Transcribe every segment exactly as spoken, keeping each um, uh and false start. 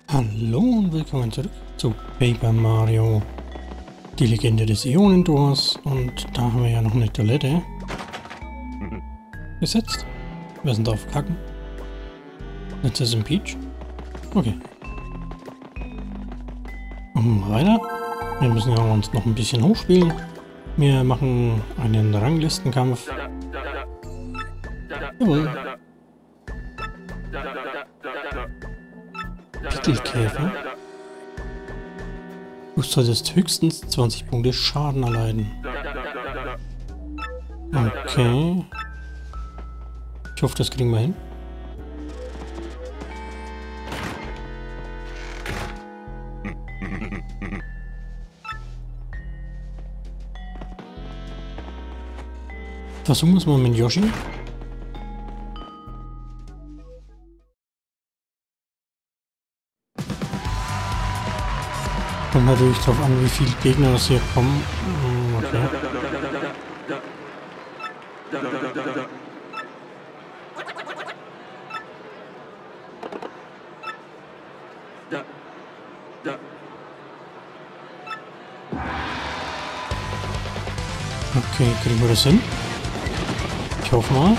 Hallo und willkommen zurück zu Paper Mario, die Legende des Ionentors. Und da haben wir ja noch eine Toilette gesetzt. Wir sind drauf kacken. Jetzt ist ein Peach. Okay. Machen wir weiter. Wir müssen ja uns noch ein bisschen hochspielen. Wir machen einen Ranglistenkampf. Jawohl. Pickelkäfer. Du solltest höchstens zwanzig Punkte Schaden erleiden. Okay. Ich hoffe, das kriegen wir hin. Versuchen wir es mal mit Yoshi. Kommt natürlich darauf an, wie viele Gegner das hier kommen. Okay. Okay, kriegen wir das hin? Ich hoffe mal.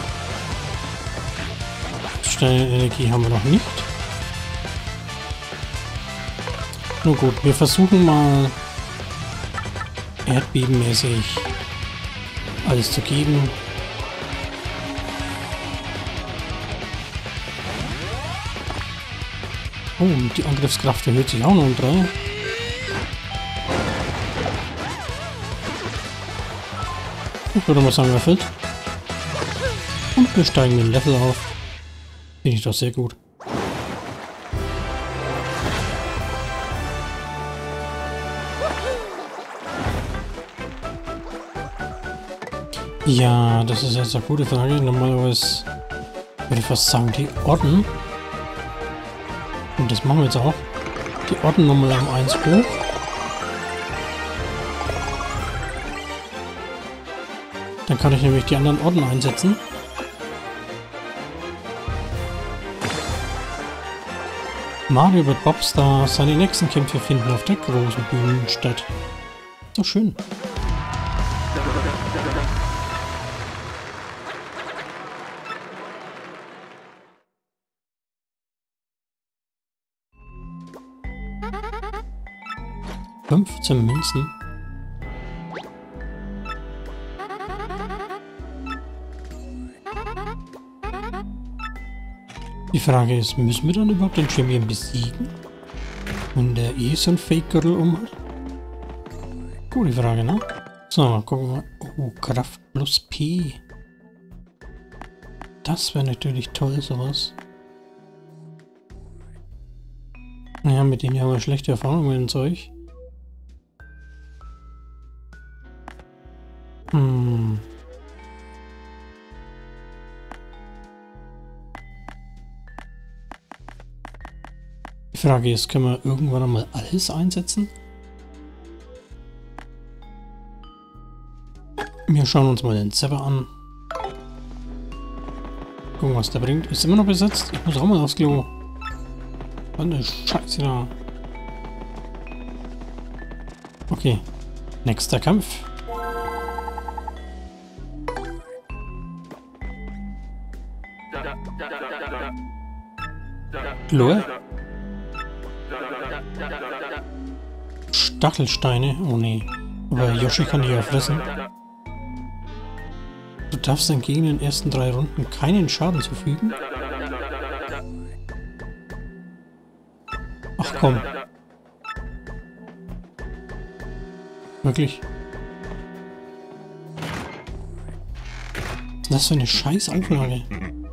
Steinenergie haben wir noch nicht. Nun gut, wir versuchen mal erdbebenmäßig alles zu geben. Oh, die Angriffskraft erhöht sich auch noch um drei. Ich würde mal sagen, erfüllt. Und wir steigen den Level auf. Finde ich doch sehr gut. Ja, das ist jetzt eine gute Frage. Normalerweise würde ich fast sagen, die Orden. Und das machen wir jetzt auch. Die Orden nochmal um eins hoch. Dann kann ich nämlich die anderen Orden einsetzen. Mario wird Bobstar seine nächsten Kämpfe finden auf der großen Bühne statt. So schön. fünfzehn Münzen. Die Frage ist, müssen wir dann überhaupt den Champion besiegen? Und der eh so ein Fake-Gürtel um hat? Gute Frage, ne? So, gucken wir mal. Oh, Kraft plus P. Das wäre natürlich toll, sowas. Naja, mit denen haben wir schlechte Erfahrungen mit dem Zeug. Hm. Die Frage ist, können wir irgendwann einmal alles einsetzen? Wir schauen uns mal den Zepper an. Gucken, was der bringt. Ist immer noch besetzt? Ich muss auch mal aufs Klo. Was eine Scheiße da. Okay. Nächster Kampf. Lol. Stachelsteine? Oh nee. Aber Yoshi kann die ja fressen. Du darfst den Gegner in den ersten drei Runden keinen Schaden zufügen? Ach komm. Wirklich? Was ist das für eine scheiß Auflage?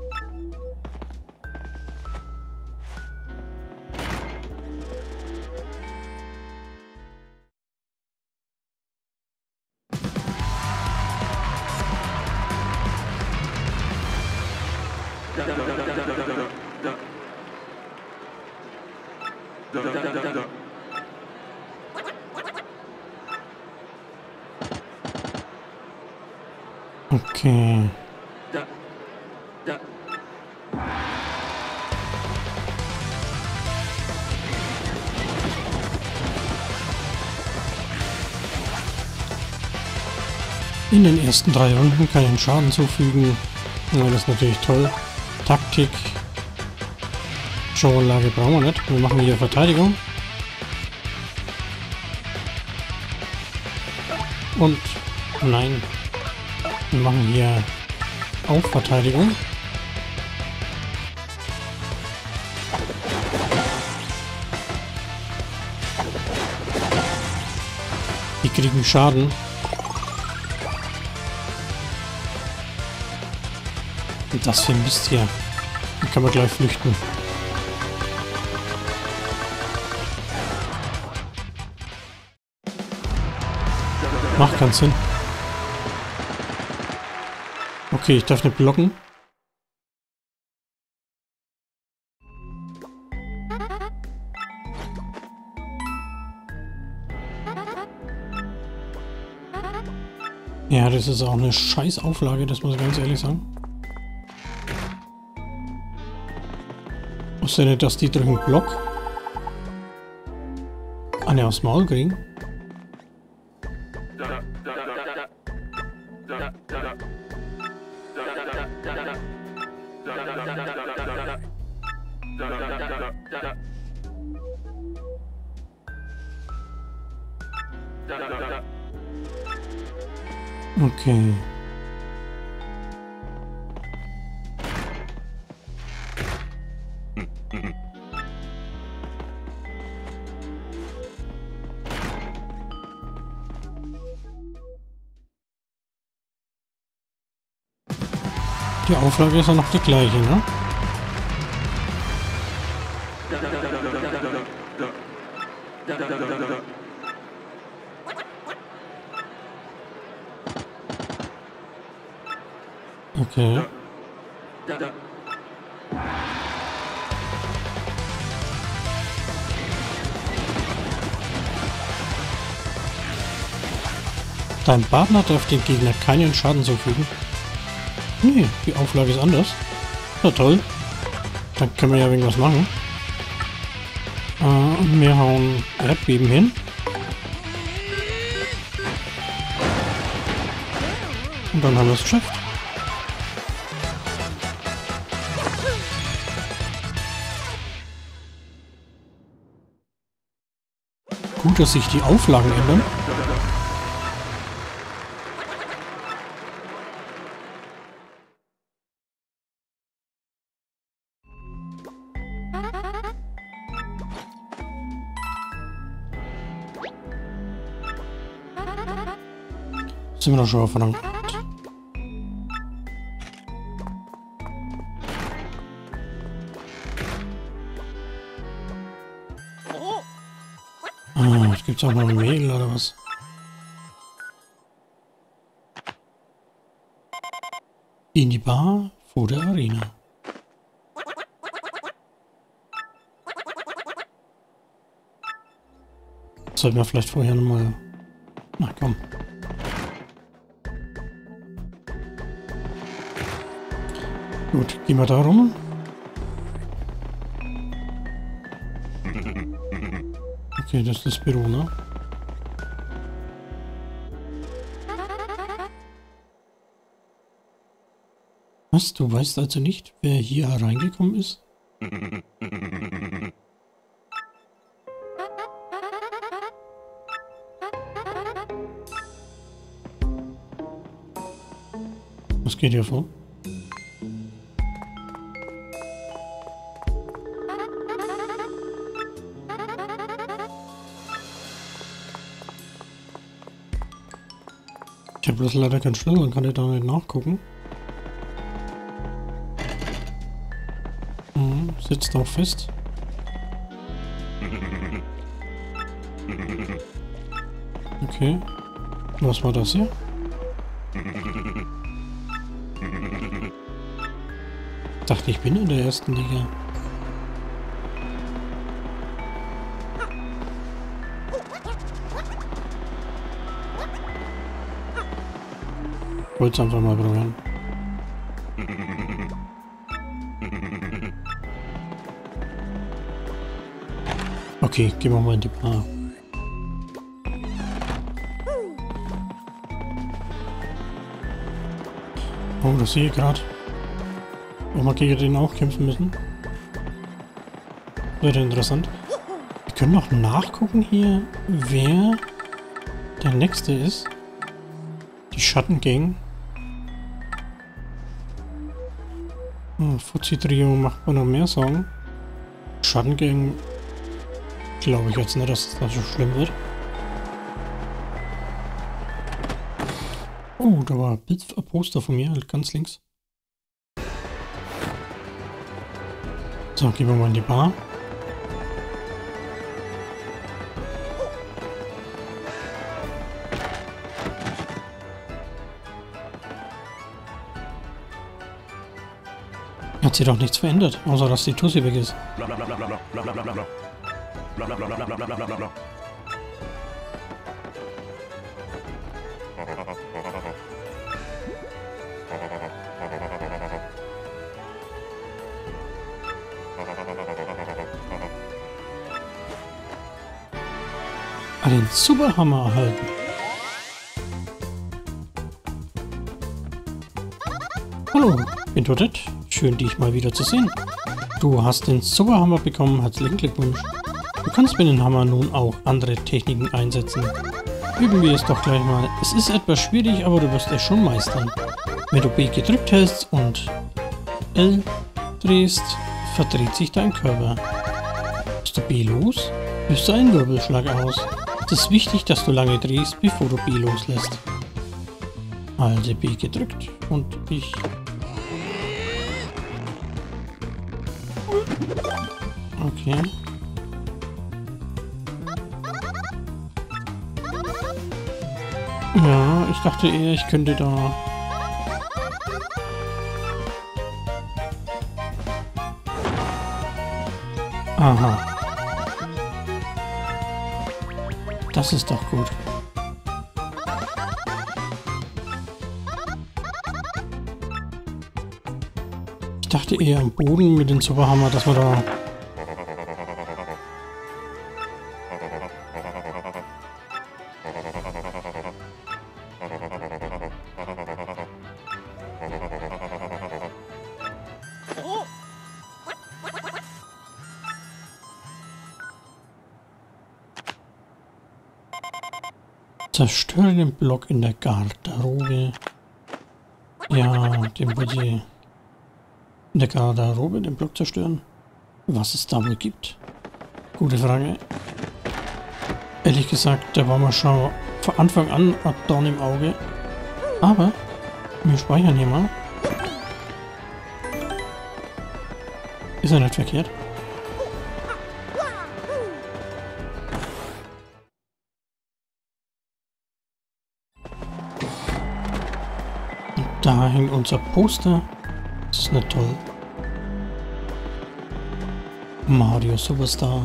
Okay. In den ersten drei Runden keinen Schaden zufügen. Ja, das ist natürlich toll. Taktik. Showlage brauchen wir nicht. Wir machen hier Verteidigung. Und nein. Wir machen hier auch Verteidigung. Die kriegen Schaden. Und das für ein Mist hier. Dann kann man gleich flüchten. Macht keinen Sinn. Okay, ich darf nicht blocken. Ja, das ist auch eine scheiß Auflage, das muss ich ganz ehrlich sagen. Wusste nicht, dass die durch einen Block eine aufs Maul kriegen. Okay. Die Auflage ist ja noch die gleiche, ne? Okay. Dein Partner darf dem Gegner keinen Schaden zufügen. Nee, die Auflage ist anders. Na toll. Dann können wir ja irgendwas machen. Äh, und wir hauen Erdbeben hin. Und dann haben wir es geschafft. Gut, dass sich die Auflagen ändern. Sind wir doch schon auf Rang. Ah, jetzt gibt's auch noch ein Mädel oder was? In die Bar vor der Arena. Sollten wir vielleicht vorher nochmal... Na komm. Gut, gehen wir da rum. Okay, das ist das Büro, ne? Was? Du weißt also nicht, wer hier hereingekommen ist? Was geht hier vor? Ich habe bloß leider keinen Schlüssel, dann kann ich da nicht nachgucken. Mhm, sitzt auch fest. Okay. Was war das hier? Dachte, ich bin in der ersten Liga. Wollte es einfach mal probieren. Okay, gehen wir mal in die Bar. Oh, das sehe ich gerade. Ob wir gegen den auch kämpfen müssen. Wäre interessant. Wir können noch nachgucken hier, wer der nächste ist. Die Schattengang. Hm, Fuzzi-Trio macht man noch mehr Sorgen. Schattengang glaube ich jetzt nicht, dass das so schlimm wird. Oh, da war ein Poster von mir, halt ganz links. So, gehen wir mal in die Bar. Hat sich doch nichts verändert, außer dass die Tussi weg ist. Den Superhammer erhalten. Hallo, bin Toadette. Schön, dich mal wieder zu sehen. Du hast den Superhammer bekommen. Herzlichen Glückwunsch. Du kannst mit dem Hammer nun auch andere Techniken einsetzen. Üben wir es doch gleich mal. Es ist etwas schwierig, aber du wirst es schon meistern. Wenn du B gedrückt hältst und L drehst, verdreht sich dein Körper. Bist du B los, löst du einen Wirbelschlag aus. Es ist wichtig, dass du lange drehst, bevor du B loslässt. Also B gedrückt und ich... Okay. Ja, ich dachte eher, ich könnte da... Aha. Das ist doch gut. Ich dachte eher am Boden mit dem Superhammer, dass wir da... Zerstöre den Block in der Garderobe. Ja, den wollte ich in der Garderobe den Block zerstören. Was es da wohl gibt? Gute Frage. Ehrlich gesagt, da war man schon von Anfang an ein Dorn im Auge. Aber wir speichern hier mal. Ist ja nicht verkehrt. Da hängt unser Poster. Das ist nicht toll. Mario Superstar.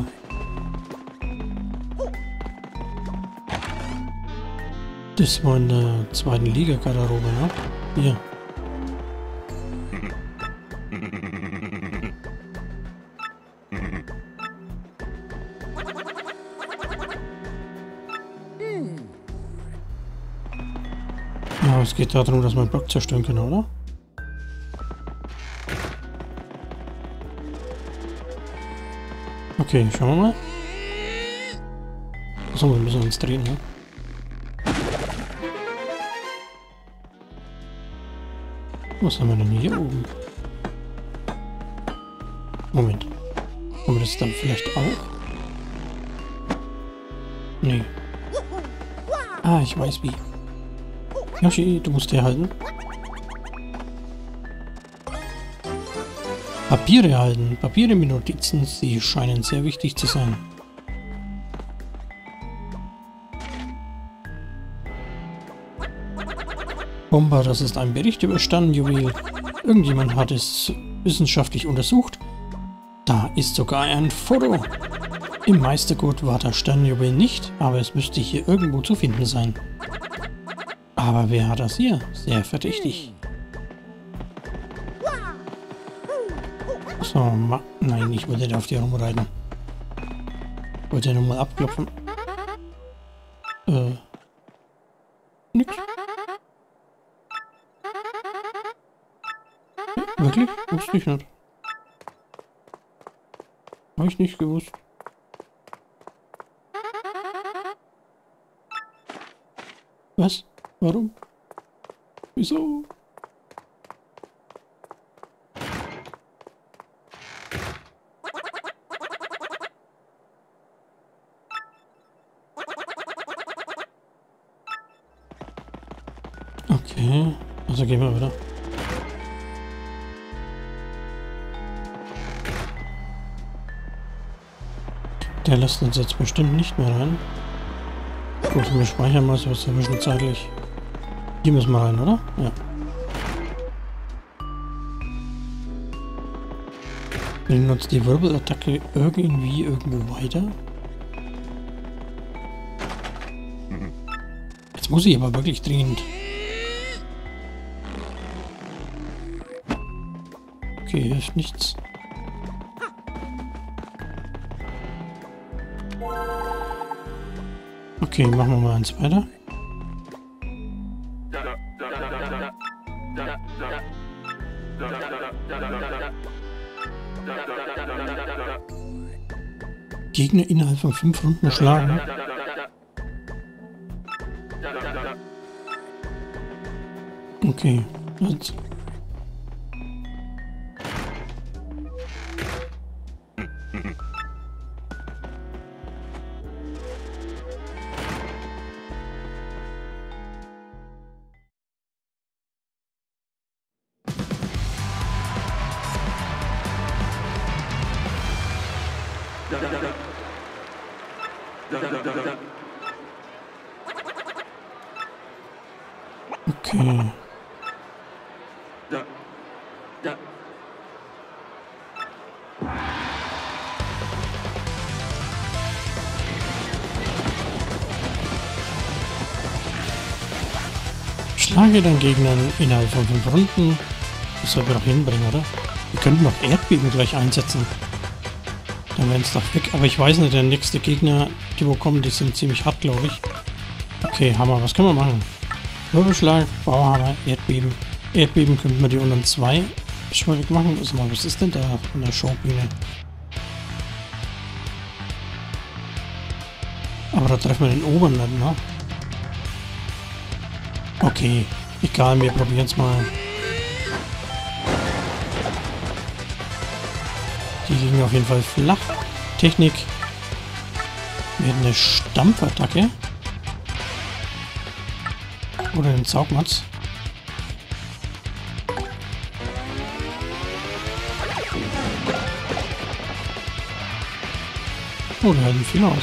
Das war in der zweiten Liga-Garderobe, ne? Hier. Ja, es geht darum, dass man einen Block zerstören kann, oder? Okay, schauen wir mal. So, wir müssen uns drehen, ne? Was haben wir denn hier oben? Moment. Haben wir das dann vielleicht auch? Nee. Ah, ich weiß wie. Yoshi, du musst herhalten. Papiere erhalten. Papiere mit Notizen, sie scheinen sehr wichtig zu sein. Bomber, das ist ein Bericht über Sternenjuwel. Irgendjemand hat es wissenschaftlich untersucht. Da ist sogar ein Foto. Im Meistergut war das Sternenjuwel nicht, aber es müsste hier irgendwo zu finden sein. Aber wer hat das hier? Sehr verdächtig. So, ma nein, ich wollte da auf die rumreiten. Wollte ja nochmal abklopfen. Äh. Nix. Wirklich? Wusste ich nicht. Habe ich nicht gewusst. Was? Warum? Wieso? Okay, also gehen wir wieder. Der lässt uns jetzt bestimmt nicht mehr rein. Gut, wir speichern mal so zwischenzeitlich. Hier müssen wir rein, oder? Ja. Bringen uns die Wirbelattacke irgendwie irgendwo weiter? Jetzt muss ich aber wirklich dringend. Okay, hilft nichts. Okay, machen wir mal eins weiter. Gegner innerhalb von fünf Runden schlagen. Okay, jetzt. Okay. Schlage den Gegnern innerhalb von fünf Runden. Das sollten wir doch hinbringen, oder? Wir könnten noch Erdbeben gleich einsetzen. Dann wären es doch weg. Aber ich weiß nicht, der nächste Gegner, die wo kommen, die sind ziemlich hart, glaube ich. Okay, Hammer. Was können wir machen? Wirbelschlag, Bauhammer, Erdbeben. Erdbeben könnten wir die unteren zwei schwierig machen. Also mal, was ist denn da von der Showbühne? Aber da treffen wir den oberen nicht, ne? Okay, egal, wir probieren es mal. Die liegen auf jeden Fall flach. Technik. Wir hätten eine Stampfattacke. Oder den Zaugmatz. Oh, der hält viel aus.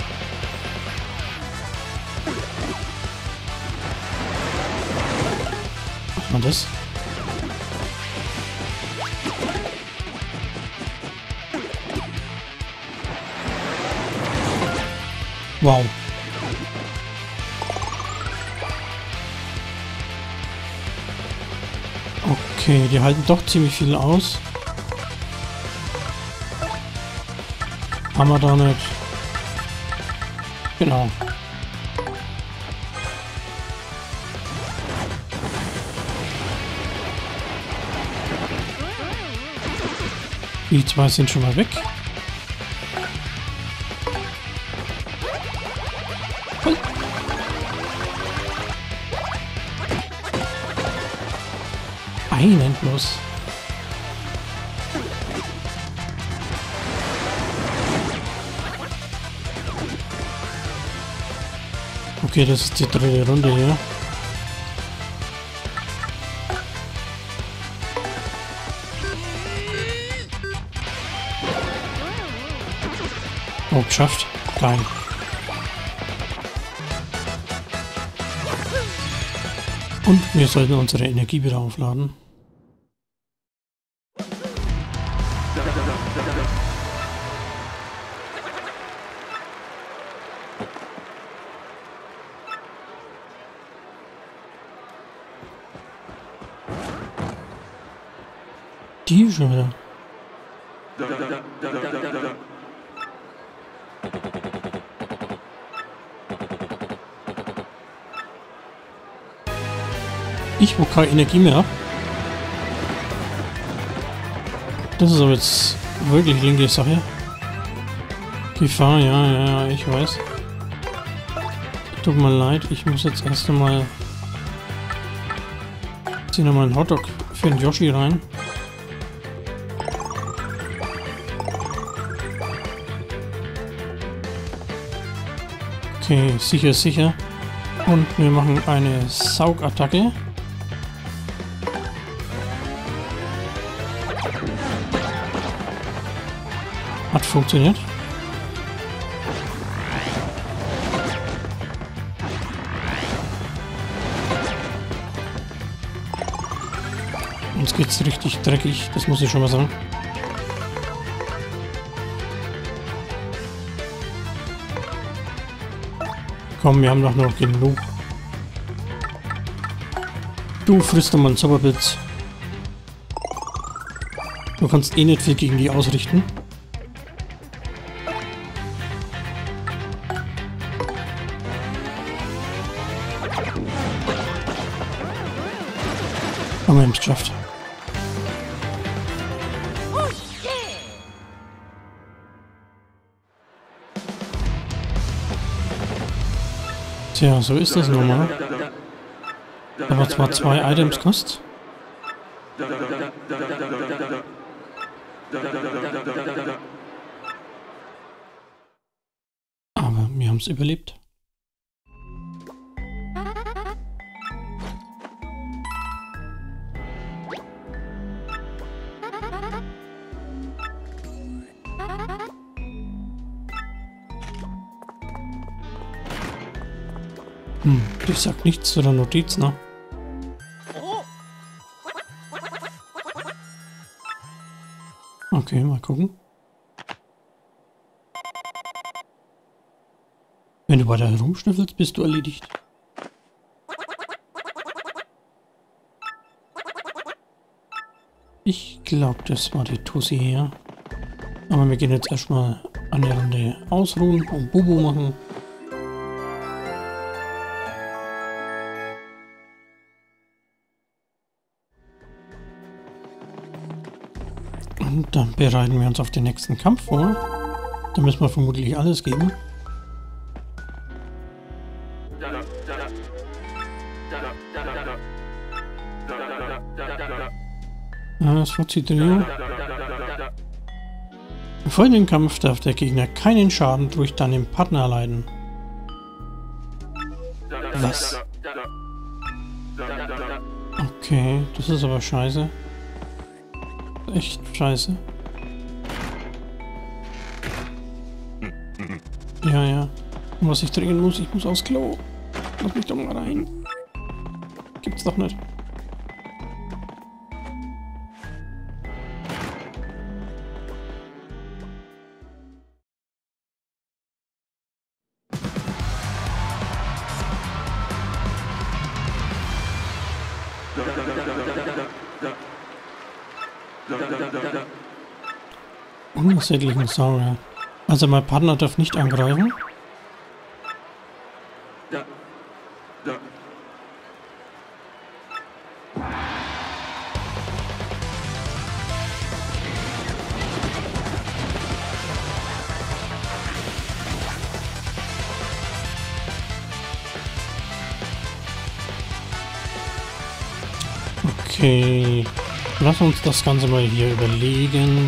Macht man das? Wow. Okay, die halten doch ziemlich viel aus. Haben wir da nicht. Genau. Die zwei sind schon mal weg. Einen bloß. Okay, das ist die dritte Runde hier. Oh, geschafft. Geil. Und wir sollten unsere Energie wieder aufladen. Die schon wieder. Ich wo keine Energie mehr habe. Das ist aber jetzt wirklich linke Sache. Gefahr, ja, ja, ja, ich weiß. Tut mir leid, ich muss jetzt erst einmal... Zieh nochmal einen Hotdog für den Yoshi rein. Okay, sicher, sicher. Und wir machen eine Saugattacke. Hat funktioniert. Uns geht's richtig dreckig, das muss ich schon mal sagen. Komm, wir haben doch noch genug. Du frisst doch mal einen Zauberblitz. Du kannst eh nicht viel gegen die ausrichten. Aber wir haben es geschafft. Tja, so ist das nun mal. Aber zwar zwei Items kostet. Aber wir haben es überlebt. Hm, ich sag nichts zu der Notiz, ne? Okay, mal gucken. Wenn du weiter herumschnüffelst, bist du erledigt. Ich glaube, das war die Tussi hier. Aber wir gehen jetzt erstmal eine Runde ausruhen und Bubu machen. Und dann bereiten wir uns auf den nächsten Kampf vor. Da müssen wir vermutlich alles geben. Das Fuzzi-Trio. Vor dem Kampf darf der Gegner keinen Schaden durch deinen Partner erleiden. Was? Okay, das ist aber scheiße. Echt scheiße. Ja, ja. Und was ich trinken muss, ich muss aufs Klo. Lass mich doch mal rein. Gibt's doch nicht. Unsäglichen Sauer. Also mein Partner darf nicht angreifen. Okay, lass uns das Ganze mal hier überlegen.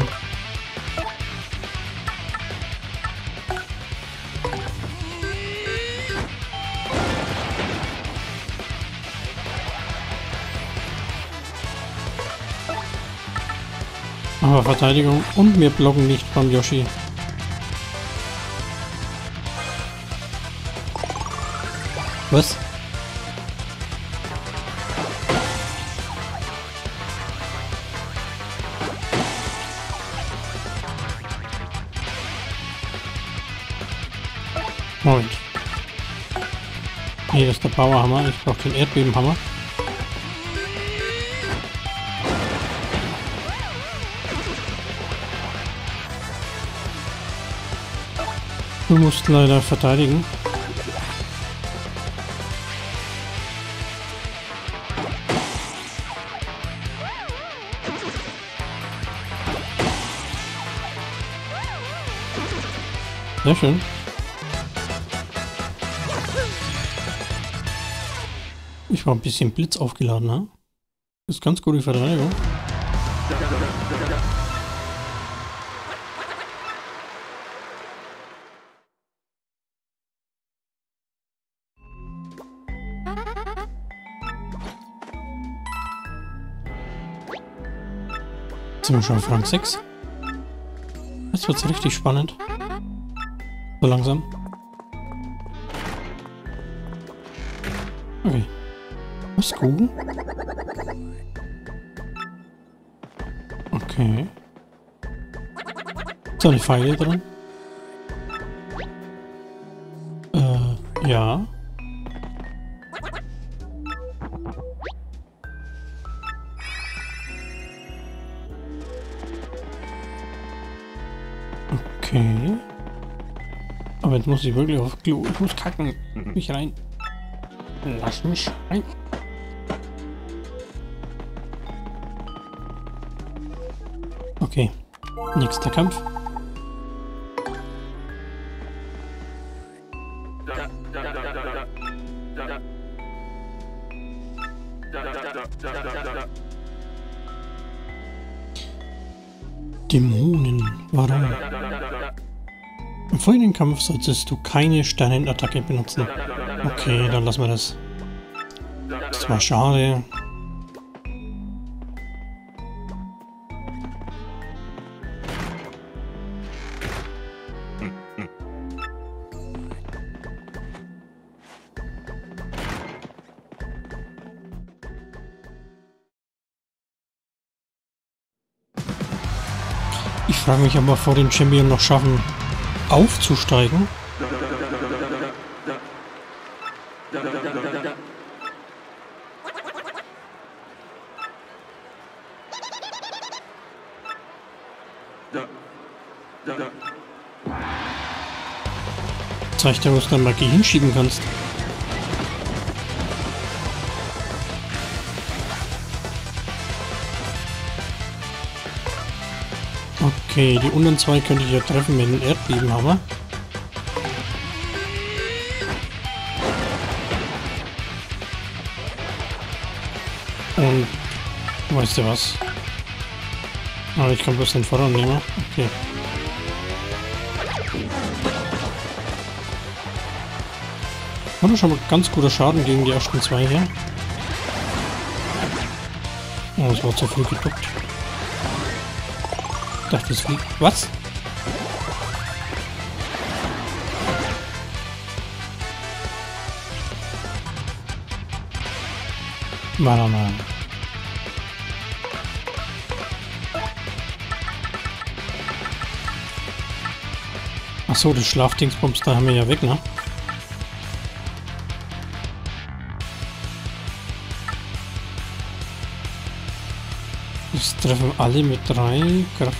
Aber Verteidigung und wir blocken nicht beim Yoshi. Was? Moment. Nee, das ist der Bauerhammer. Ich brauche den Erdbebenhammer. Du musst leider verteidigen. Sehr schön. Ich war ein bisschen Blitz aufgeladen, ha? Ist ganz gute Verteidigung. Jetzt sind wir schon auf Rang sechs. Jetzt wird's richtig spannend. So langsam. Okay. Was, Kuchen? Okay. Ist da eine Pfeile drin? Äh, ja. Okay. Aber jetzt muss ich wirklich auf Klo. Ich muss kacken. Mich rein. Lass mich rein. Okay. Nächster Kampf. Dämonen. Warum? Im folgenden Kampf solltest du keine Steinenattacke benutzen. Okay, dann lassen wir das. Das war schade. Ich frage mich, ob wir vor dem Champion noch schaffen, aufzusteigen. Zeig dir, wo du dann Magie hinschieben kannst. Okay, die unteren zwei könnte ich ja treffen mit dem Erdbebenhammer. Und weißt du was? Aber ich kann bloß den Vordermann nehmen. Okay. Hat schon mal ganz guter Schaden gegen die ersten zwei hier. Oh, das war zu früh geduckt. Ich dachte, es fliegt. Was? Nein, nein. Achso, das Schlafdingsbums, da haben wir ja weg, ne? Das treffen alle mit drei Kraft.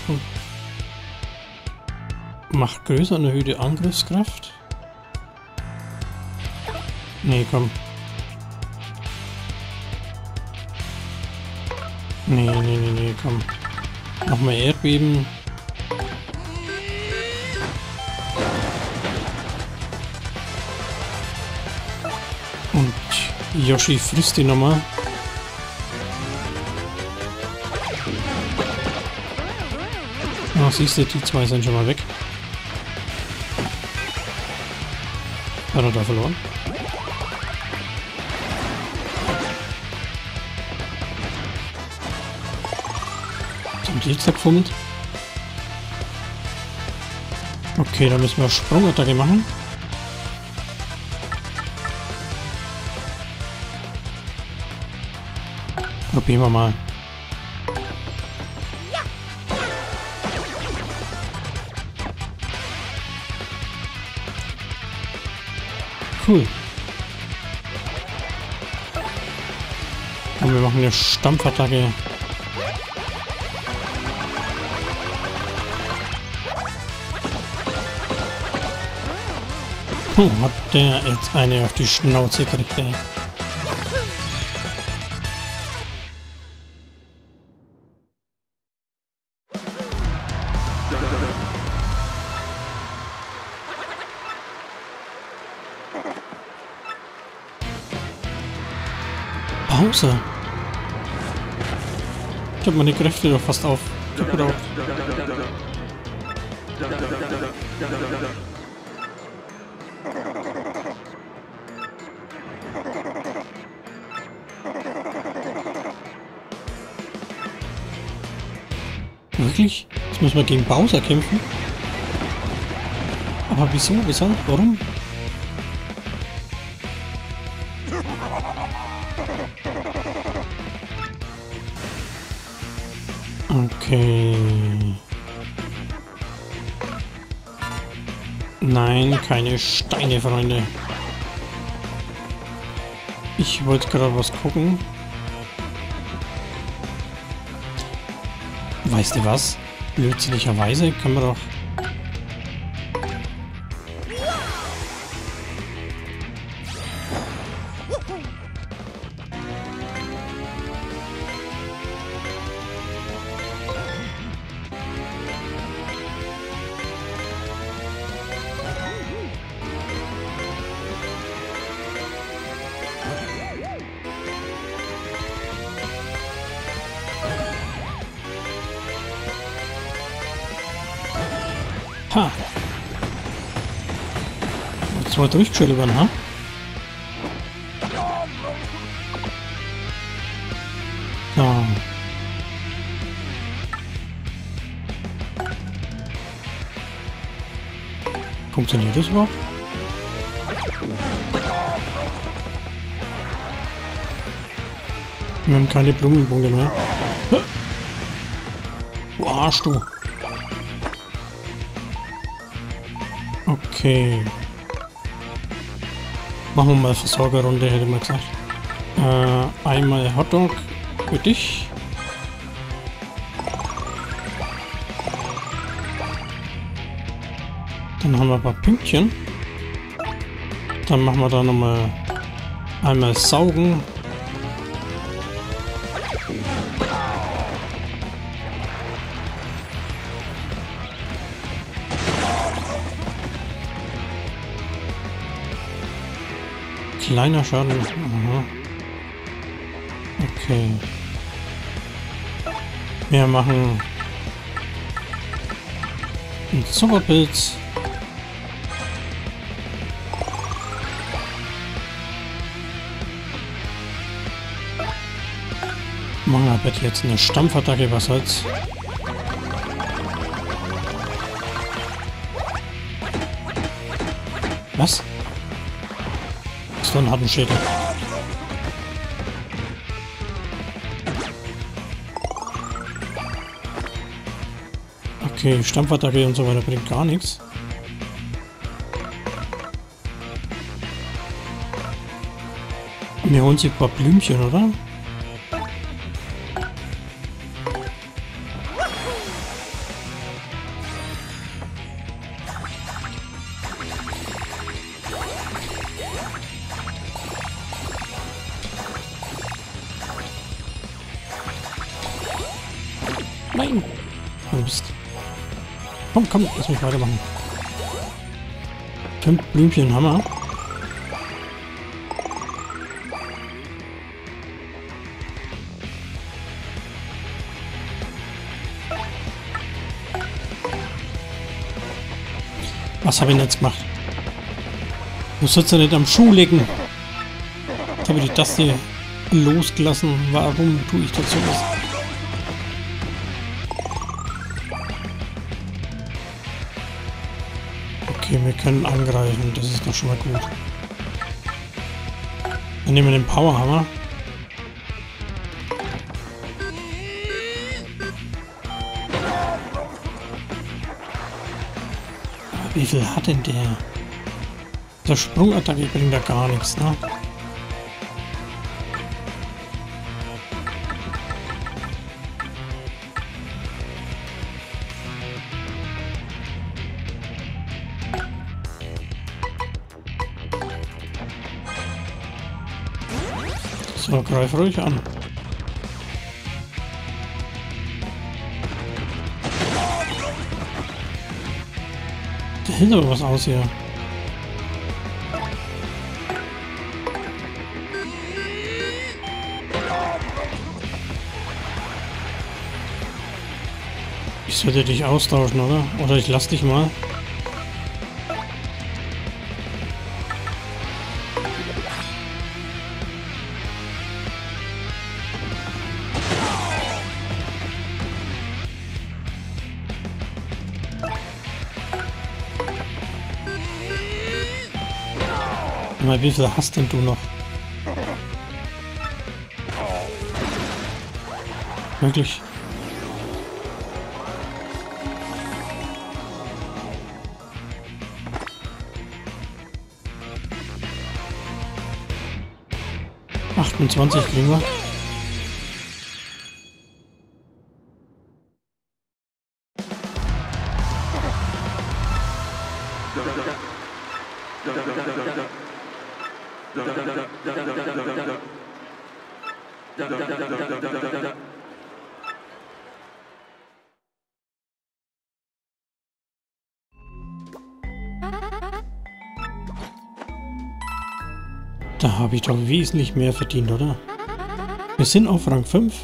Macht größer und erhöhte Angriffskraft. Nee, komm. Nee, nee, nee, nee, komm. Nochmal Erdbeben. Und Yoshi frisst die nochmal. Ah, siehst du, die zwei sind schon mal weg. Hat er da verloren? Haben die jetzt gefummelt? Okay, da müssen wir Sprungattacke machen. Probieren wir mal. Cool. Und wir machen eine Stampfattacke. Oh, hat der jetzt eine auf die Schnauze gekriegt, ey. Bowser. Ich habe meine Kräfte doch fast aufgebraucht. Wirklich? Jetzt müssen wir gegen Bowser kämpfen? Aber wieso? Weshalb? Warum? Okay. Nein, keine Steine, Freunde. Ich wollte gerade was gucken. Weißt du was? Blödsinnigerweise kann man doch... Ha! Jetzt mal durchgeschöpft, ha? Ja. Funktioniert das überhaupt? Wir haben keine Blumenpunkte mehr. Du Arsch, du! Okay. Machen wir mal Versorgerrunde, hätte man gesagt. Äh, einmal Hotdog für dich. Dann haben wir ein paar Pünktchen. Dann machen wir da nochmal einmal saugen. Kleiner Schaden. Aha. Okay. Wir machen einen Zuckerpilz. Machen wir bitte jetzt eine Stampfattacke, was soll's. Was? So einen harten Schädel. Okay, Stampfattacke und so weiter bringt gar nichts. Wir holen sich ein paar Blümchen, oder? Nein! Du bist... Komm, komm, lass mich weitermachen. Fünf Blümchen haben wir. Was habe ich denn jetzt gemacht? Du sollst ja nicht am Schuh legen. Jetzt habe ich die Taste losgelassen. Warum tue ich dazu was? Okay, wir können angreifen. Das ist doch schon mal gut. Dann nehmen wir den Powerhammer. Wie viel hat denn der? Der Sprungattacke bringt da gar nichts, ne? So, greif ruhig an. Der hält aber was aus hier. sollte dich austauschen, oder? Oder ich lass dich mal. Mal, wie viel hast denn du noch? Wirklich? achtundzwanzig kriegen wir. Da habe ich doch wesentlich mehr verdient, oder? Wir sind auf Rang fünf.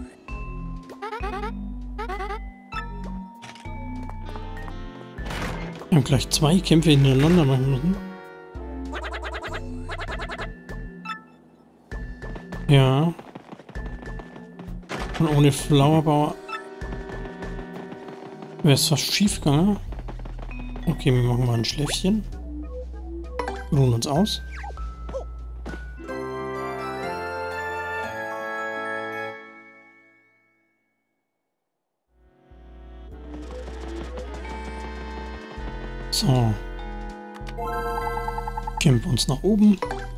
Wir haben gleich zwei Kämpfe hintereinander machen müssen. Ja. Und ohne Flowerbauer wäre es fast schief gegangen. Okay, wir machen mal ein Schläfchen. Ruhen uns aus. So. Kämpfen uns nach oben.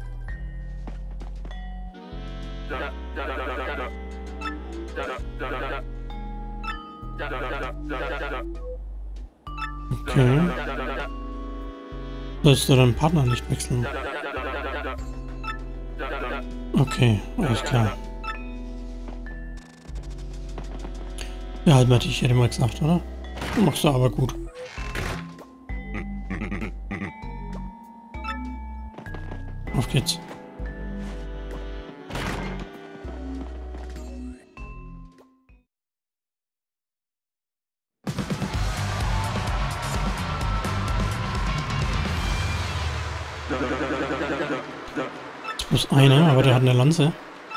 Okay. Sollst du deinen Partner nicht wechseln? Okay, alles klar. Ja, halt mal, ich hätte mal gesagt, oder? Machst du aber gut. Auf geht's. Jetzt muss einer, aber der hat eine Lanze.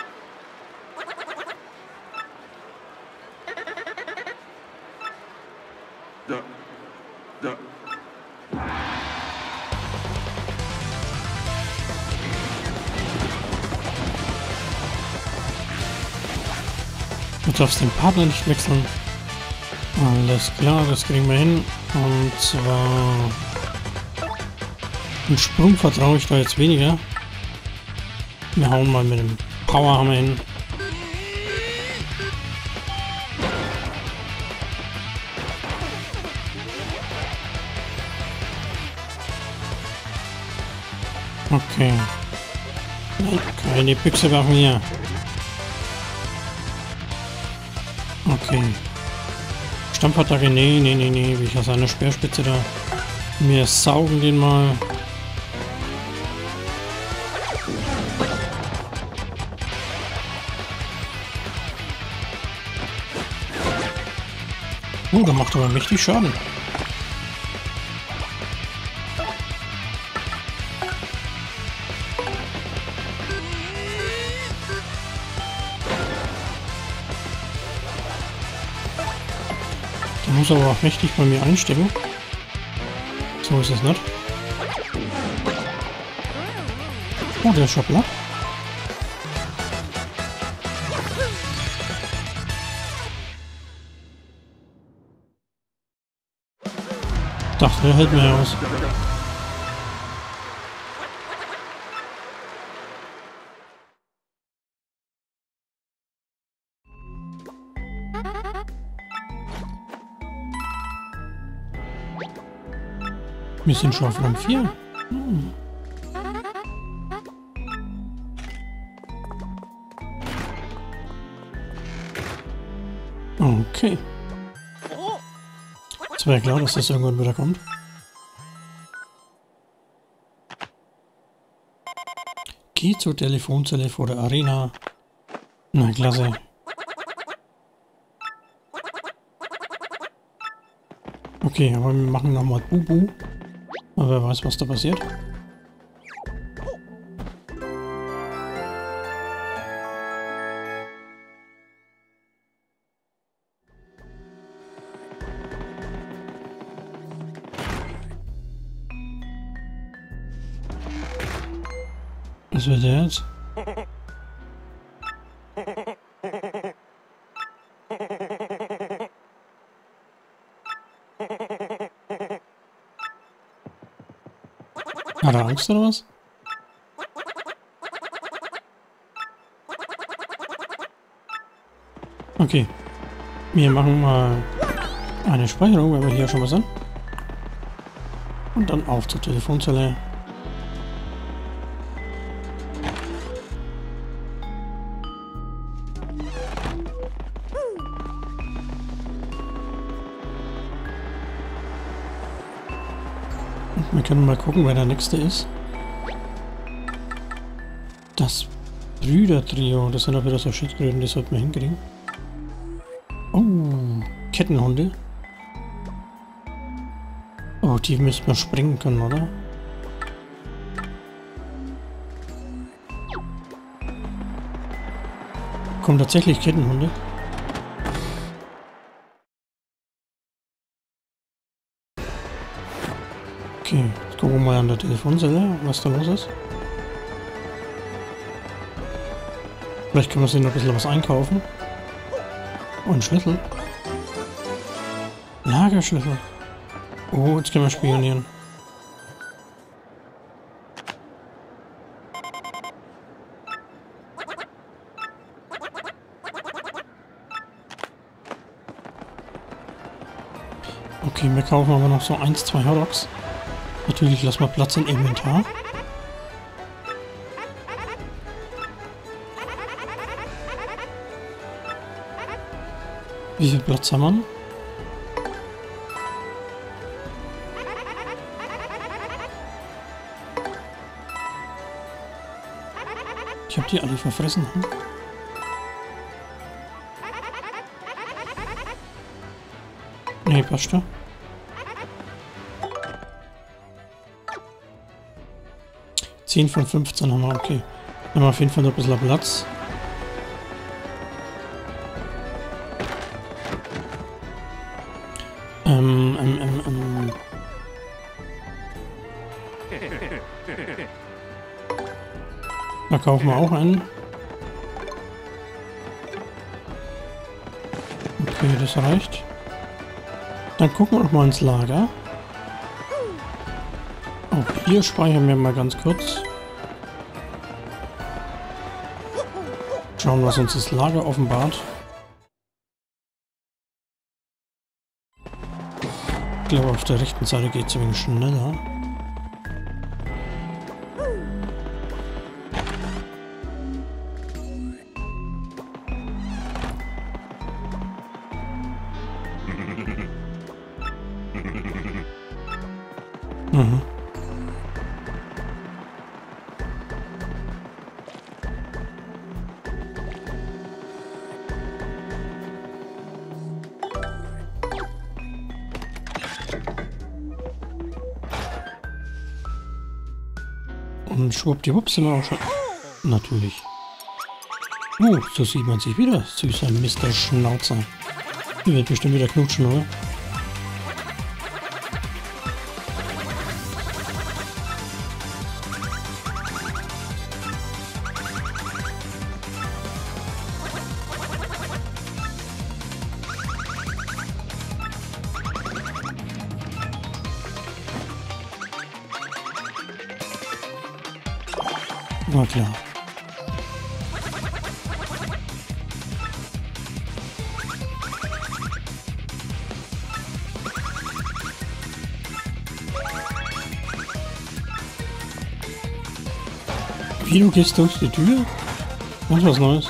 Du darfst den Partner nicht wechseln. Alles klar, das kriegen wir hin. Und zwar... Einen Sprung vertraue ich da jetzt weniger. Wir hauen mal mit dem Powerhammer hin. Okay. Nein, keine Büchse werfen hier. Okay. Stampfattacke, nee, nee, nee, nee. Wie ich aus einer Speerspitze da. Wir saugen den mal. Oh, der macht aber mächtig Schaden. Der muss aber auch mächtig bei mir einstecken. So ist es nicht. Oh, der ist schon platt. Dachte, der hält mir aus. Wir sind schon auf Rang vier. Hm. Okay. Es wäre klar, dass das irgendwann wieder kommt. Geh zur Telefonzelle vor der Arena. Na, klasse. Okay, aber wir machen nochmal Bubu. Aber wer weiß, was da passiert. Was wird der jetzt? Hat er Angst oder was? Okay. Wir machen mal eine Speicherung, wenn wir hier schon mal sind. Und dann auf zur Telefonzelle. Wir können mal gucken, wer der nächste ist. Das Brüdertrio, das sind auch wieder so Schildkröten, die sollten wir hinkriegen. Oh, Kettenhunde. Oh, die müssen wir springen können, oder? Kommen tatsächlich Kettenhunde? Okay, jetzt gucken wir mal an der Telefonzelle, was da los ist. Vielleicht können wir sich noch ein bisschen was einkaufen. Und Schlüssel. Lagerschlüssel. Oh, jetzt können wir spionieren. Okay, wir kaufen aber noch so eins, zwei Hotdogs. Natürlich lassen wir Platz im Inventar. Wie viel Platz haben wir? Ich habe die alle verfressen. Hm? Nee, passt doch. zehn von fünfzehn haben wir, okay. Wir haben auf jeden Fall noch ein bisschen Platz. Ähm, ähm, ähm, ähm. Da kaufen wir auch einen. Okay, das reicht. Dann gucken wir noch mal ins Lager. Auch hier speichern wir mal ganz kurz. Schauen, was uns das Lager offenbart. Ich glaube, auf der rechten Seite geht es ein wenig schneller. Mhm. Und schwuppdiwupp sind wir auch schon. Natürlich. Oh, so sieht man sich wieder. Süßer Mister Schnauzer. Die wird bestimmt wieder knutschen, oder? Na klar. Wie, du gehst durch die Tür? Das ist was Neues.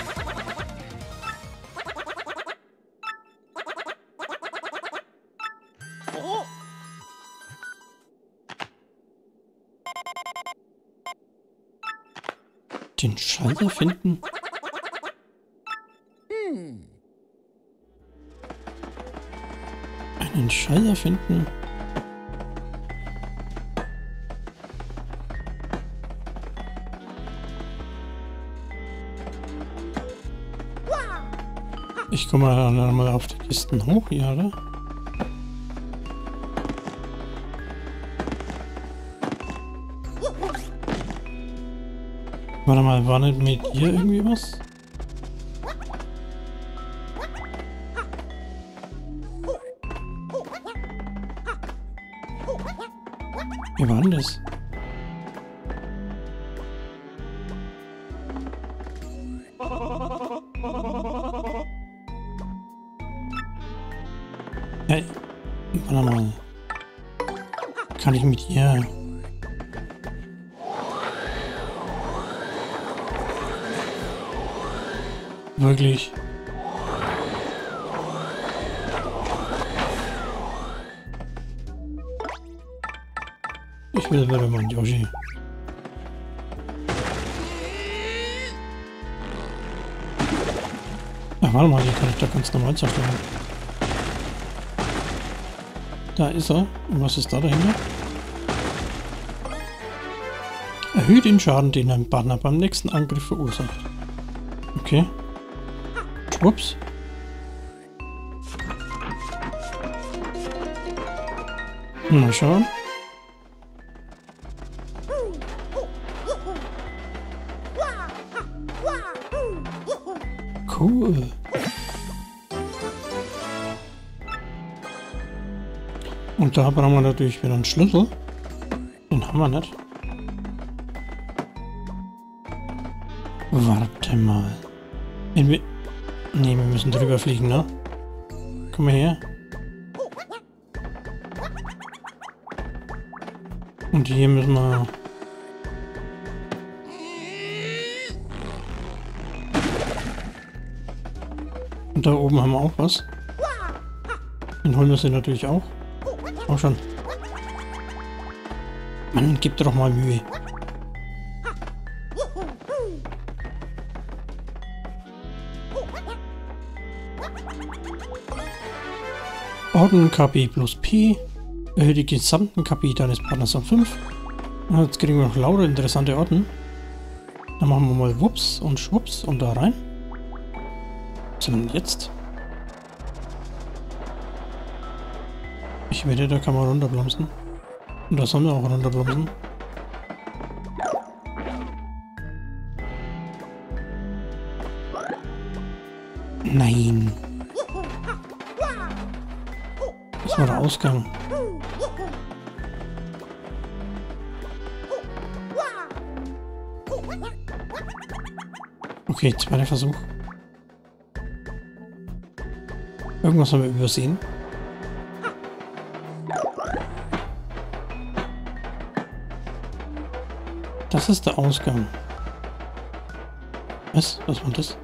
Den Schalter finden? Ein einen Schalter finden. Ich komme dann mal auf die Kisten hoch hier, oder? Warte mal, war nicht mit ihr irgendwie was? Wie war denn das? Hey, warte mal. Kann ich mit ihr... Wirklich? Ich will wieder mal Yoshi. Ach, warte mal, hier kann ich da ganz normal zerstören. Da ist er. Und was ist da dahinter? Erhöht den Schaden, den ein Partner beim nächsten Angriff verursacht. Okay. Schwupps. Mal schauen. Cool. Und da brauchen wir natürlich wieder einen Schlüssel. Den haben wir nicht. Warte mal. Wenn wir... Ne, wir müssen drüber fliegen, ne? Komm mal her. Und hier müssen wir... Und da oben haben wir auch was. Den holen wir sie natürlich auch. Auch schon. Mann, gib dir doch mal Mühe. Orden K P plus P. Erhöht die gesamten K P deines Partners um fünf. Und jetzt kriegen wir noch lauter interessante Orden. Dann machen wir mal Wups und Schwupps und da rein. Was sind denn jetzt? Ich wette, da kann man runterblumsen. Und da sollen wir auch runterblumsen. Nein. Das war der Ausgang. Okay, zweiter Versuch. Irgendwas haben wir übersehen. Das ist der Ausgang. Was? Was war das?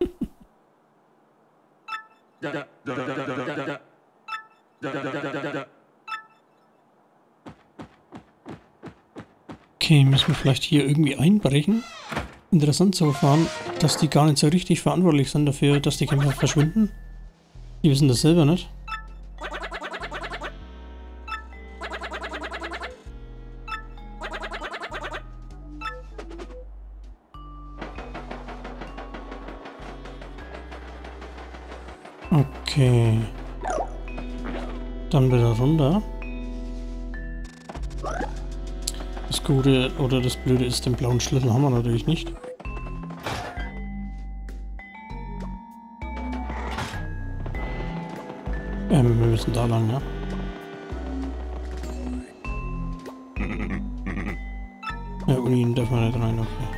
Okay, müssen wir vielleicht hier irgendwie einbrechen? Interessant zu erfahren, dass die gar nicht so richtig verantwortlich sind dafür, dass die Kämpfer verschwinden. Die wissen das selber nicht. Okay. Dann wieder runter. Das Gute oder das Blöde ist, den blauen Schlüssel haben wir natürlich nicht. Ähm, wir müssen da lang, ja. Ja, Unin darf man nicht rein, okay.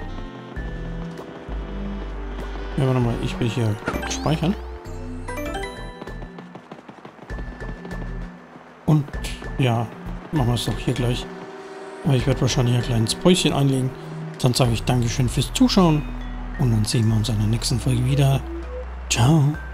Ja, warte mal, ich will hier speichern. Und ja, machen wir es doch hier gleich. Aber ich werde wahrscheinlich ein kleines Päuschen einlegen. Dann sage ich Dankeschön fürs Zuschauen. Und dann sehen wir uns in der nächsten Folge wieder. Ciao.